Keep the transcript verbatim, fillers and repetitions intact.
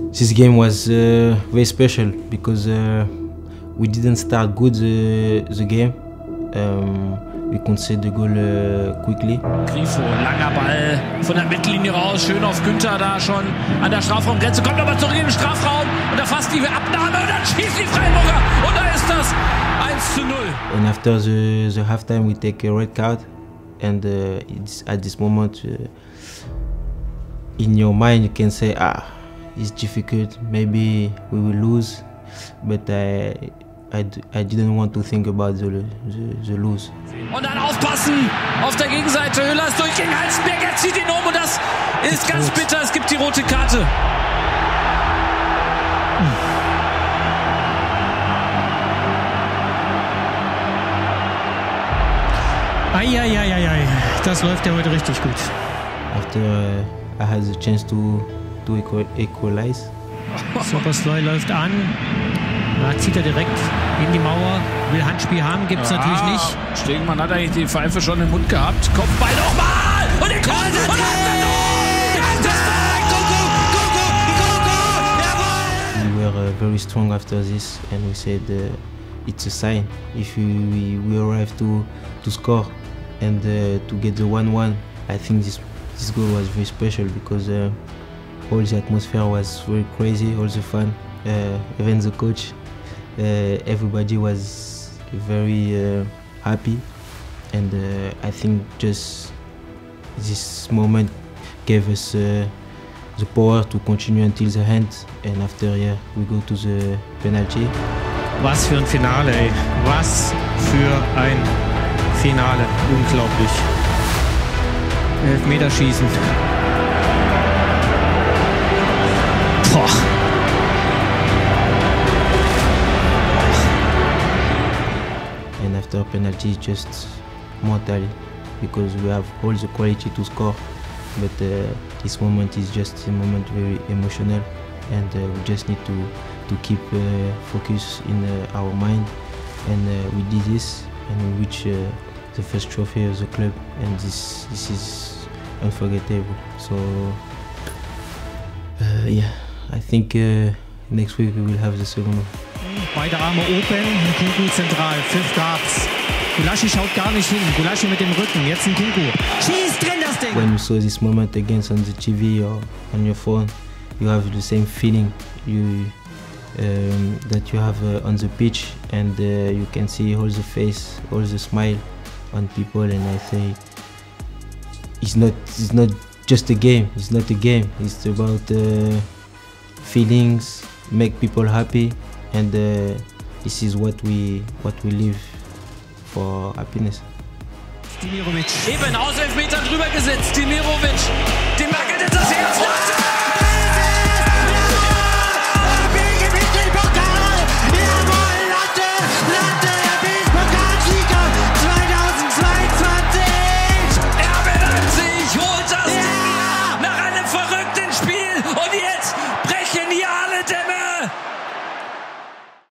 this game was uh, very special because uh, we didn't start good the, the game. Um, we conceded the goal uh, quickly. Grifo, langer Ball von der Mittellinie raus, schön auf Günther da schon an der Strafraumgrenze, kommt aber zurück in den Strafraum und da fast die Abnahme und dann schießt die Freiburger und da ist das eins zu null. And after the, the halftime we take a red card and uh, it's at this moment uh, in your mind you can say ah it's difficult, maybe we will lose, but I I, I didn't want to think about the, the, the lose. Und dann aufpassen auf der Gegenseite. Höhler ist durchgegen Halstenberg, er zieht ihn um und das ist ganz bitter. Es gibt die rote Karte. Eieieiei, das läuft ja heute richtig gut. After uh, I had the chance to, to equal, equalize. Szoboszlai läuft an. Da zieht er direkt in die Mauer, will Handspiel haben, gibt es ja, natürlich nicht. Stegemann hat eigentlich die Pfeife schon im Mund gehabt. Kopfball nochmal! Und den Kopf! Und we were uh, very strong after this and we said uh, it's a sign. If we, we, we arrive to, to score and uh, to get the one one, I think this, this goal was very special because uh, all the atmosphere was very crazy, all the fun, uh, even the coach. Uh, everybody was very uh, happy, and uh, I think just this moment gave us uh, the power to continue until the end, and after yeah, we go to the penalty. Was für ein Finale, ey. Was für ein Finale. Unglaublich. Elfmeterschießen. Boah. And after penalty, just mortal, because we have all the quality to score, but uh, this moment is just a moment very emotional, and uh, we just need to to keep uh, focus in uh, our mind, and uh, we did this, and we reached uh, the first trophy of the club, and this this is unforgettable. So uh, yeah, I think uh, next week we will have the second one. Beide Arme open, Nkunku zentral, Pfiff gab's. Gulaschi schaut gar nicht hin, Gulaschi mit dem Rücken, jetzt Nkunku. Schießt drin das Ding! When you saw this moment against on the T V or on your phone, you have the same feeling you um, that you have uh, on the pitch, and uh, you can see all the face, all the smile on people, and I say it's not it's not just a game. It's not a game. It's about uh, feelings, make people happy. And uh, this is what we what we live for, happiness. Dimirovic. Eben aus Elfmetern drüber gesetzt. Dimirovic. Den Marke